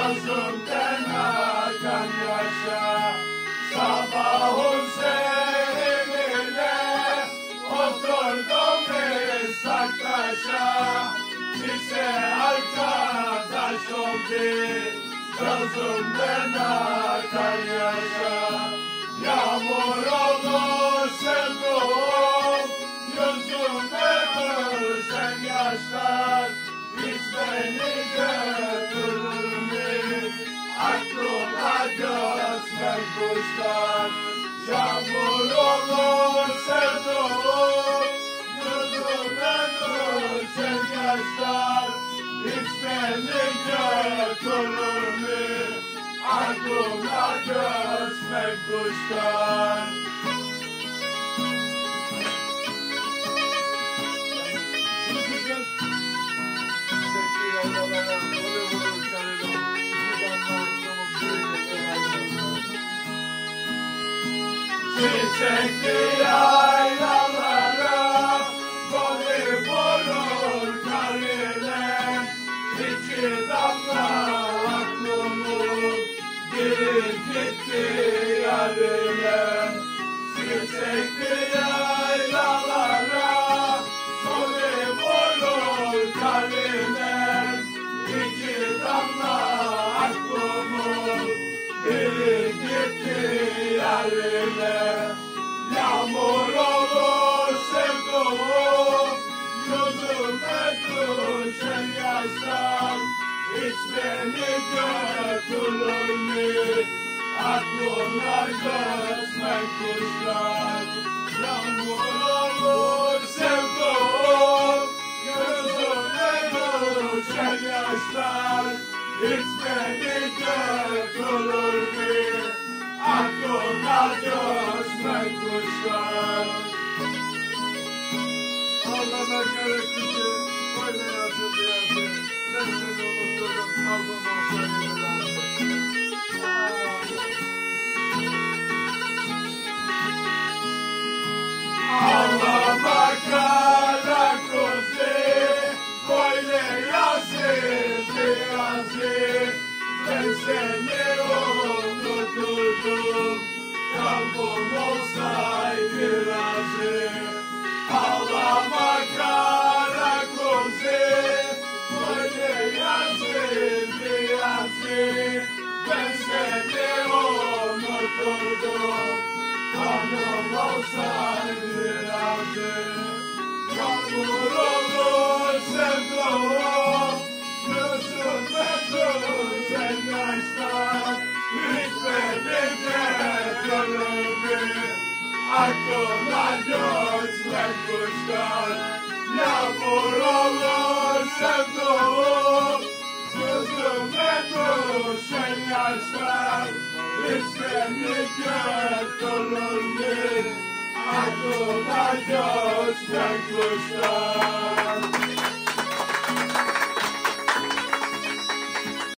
gözümden akan yaşa. Sabahın seherine oturdum ıslak taşa. Çise arkadaş oldu gözümden akan yaşa. Yağmur olur sevduğum gözüme düşen yaşlar. Hiç beni götürür mü aklıma gözler kuşlar. Yağmur olur sevduğum gözüme düşen yaşlar. Hiç beni götürür mü aklıma gözler kuşlar. Çiçekli yaylalara golü vurur karine. İki damla aklımı girip gitti yarine. Çiçekli yaylalara golü vurur karine. İki damla aklımı girip gitti yarine. Yağmur olur sevduğum gözüme düşen yaşlar. Hiç beni götürür mü aklına gözmen kuşlar. Yağmur olur sevduğum gözüme düşen yaşlar. Hiç beni götürür mü aklına gözmen kuşlar. Allah'ına kara kuşu böyle yazıldı yazı. Ben seni unuttum kalbim olsaydı lazım. Ağlama kara kuşu böyle yazıldı yazı. Ben seni unuttum kalbim olsaydı razı. Ağlama kara kuzu böyle yazıldı yazı. Ben seni unuttum kalbim olsaydı razı. Yağmur olur sevduğum gözüme düşen yaşlar. Hiç beni götürür mü aklına gözler kuşlar. Yağmur olur sevduğum gözüme düşen yaşlar. Hiç beni götürür mü aklına gözler kuşlar.